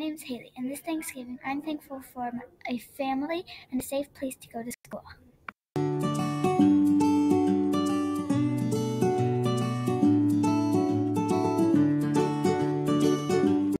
name's Haley, and this Thanksgiving I'm thankful for a family and a safe place to go to school.